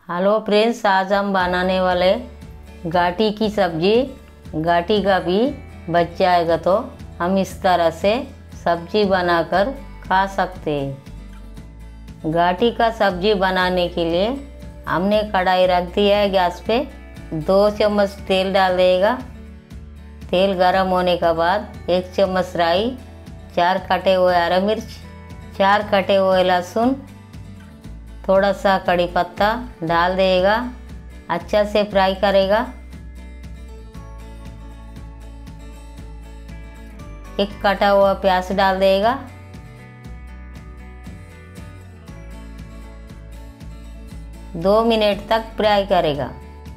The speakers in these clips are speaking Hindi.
हेलो फ्रेंड्स, आज हम बनाने वाले गाटी की सब्जी। गाटी का भी बच जाएगा तो हम इस तरह से सब्जी बनाकर खा सकते हैं। गाटी का सब्जी बनाने के लिए हमने कढ़ाई रख दिया है गैस पे। 2 चम्मच तेल डाल देगा। तेल गरम होने के बाद 1 चम्मच राई, 4 कटे हुए हरा मिर्च, 4 कटे हुए लहसुन, थोड़ा सा कड़ी पत्ता डाल देगा। अच्छा से फ्राई करेगा। 1 कटा हुआ प्याज डाल देगा। दो मिनट तक फ्राई करेगा।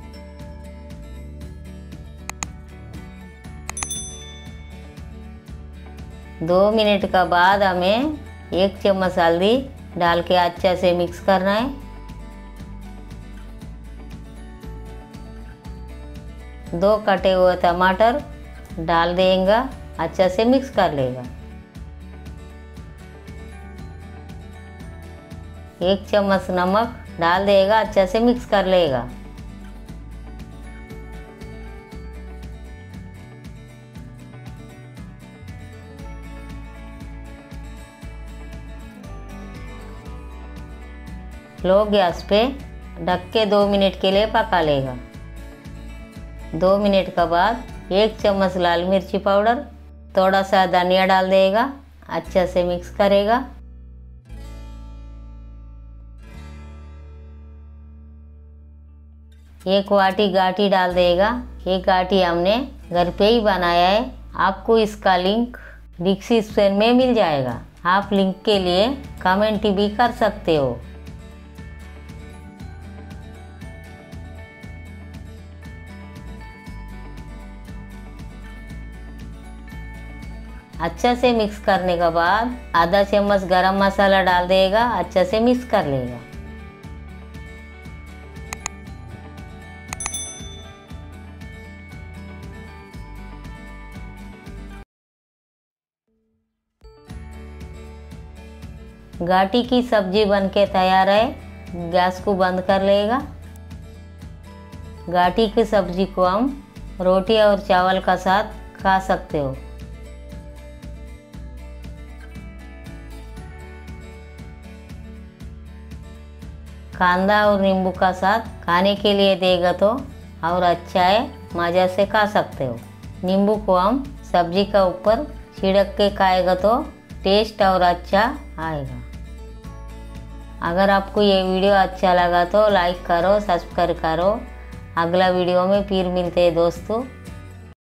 दो मिनट के बाद हमें 1 चम्मच हल्दी डाल के अच्छा से मिक्स करना है। 2 कटे हुए टमाटर डाल देंगे। अच्छा से मिक्स कर लेगा। 1 चम्मच नमक डाल देगा। अच्छा से मिक्स कर लेगा। लो गैस पे ढक के 2 मिनट के लिए पका लेगा। 2 मिनट के बाद 1 चम्मच लाल मिर्ची पाउडर, थोड़ा सा धनिया डाल देगा। अच्छा से मिक्स करेगा। एक वाटी गाटी डाल देगा। ये गाटी हमने घर पे ही बनाया है। आपको इसका लिंक डिस्क्रिप्शन में मिल जाएगा। आप लिंक के लिए कमेंट भी कर सकते हो। अच्छा से मिक्स करने के बाद आधा चम्मच गरम मसाला डाल देगा। अच्छा से मिक्स कर लेगा। गाटी की सब्जी बनके तैयार है। गैस को बंद कर लेगा। गाटी की सब्जी को हम रोटी और चावल का साथ खा सकते हो। कांदा और नींबू का साथ खाने के लिए देगा तो और अच्छा है, मज़े से खा सकते हो। नींबू को हम सब्जी का ऊपर छिड़क के खाएगा तो टेस्ट और अच्छा आएगा। अगर आपको ये वीडियो अच्छा लगा तो लाइक करो, सब्सक्राइब करो। अगला वीडियो में फिर मिलते हैं दोस्तों।